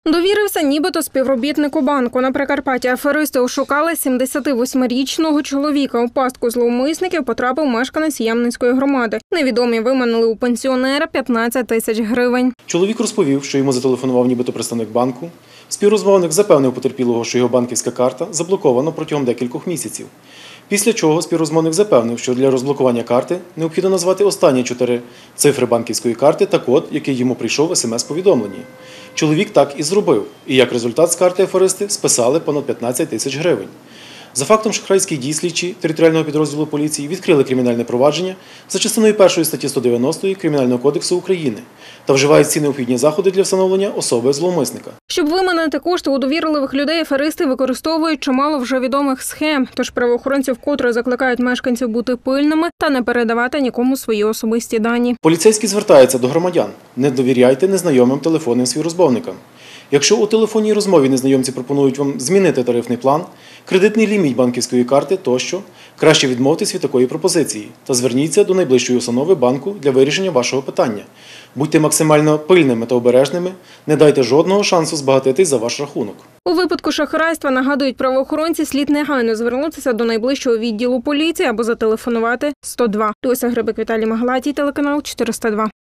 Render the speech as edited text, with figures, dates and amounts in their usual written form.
Довірився нібито співробітнику банку. На Прикарпатті аферисти ошукали 78-річного чоловіка. У пастку зловмисників потрапив мешканець Ямницької громади. Невідомі виманили у пенсіонера 15 тисяч гривень. Чоловік розповів, що йому зателефонував нібито представник банку. Співрозмовник запевнив потерпілого, що його банківська карта заблокована протягом декількох місяців. Після чого співрозмовник запевнив, що для розблокування карти необхідно назвати останні 4 цифри банківської карти та код, який йому прийшов в смс-повідомленні. Чоловік так і зробив, і як результат з карти аферисти списали понад 15 тисяч гривень. За фактом шахрайських дій слідчі територіального підрозділу поліції відкрили кримінальне провадження за частиною 1 статті 190 Кримінального кодексу України та вживають всі необхідні заходи для встановлення особи зловмисника. Щоб виманити кошти у довірливих людей, аферисти використовують чимало вже відомих схем. Тож правоохоронці вкотре закликають мешканців бути пильними та не передавати нікому свої особисті дані. Поліцейські звертаються до громадян. Не довіряйте незнайомим телефонним співрозмовникам. Якщо у телефонній розмові незнайомці пропонують вам змінити тарифний план, кредитний ліміт банківської карти тощо, краще відмовтесь від такої пропозиції та зверніться до найближчої установи банку для вирішення вашого питання. Будьте максимально пильними та обережними, не дайте жодного шансу збагатитись за ваш рахунок. У випадку шахрайства, нагадують правоохоронці, слід негайно звернутися до найближчого відділу поліції або зателефонувати 102. Люся Грибик, Віталій Магалатій, телеканал 402.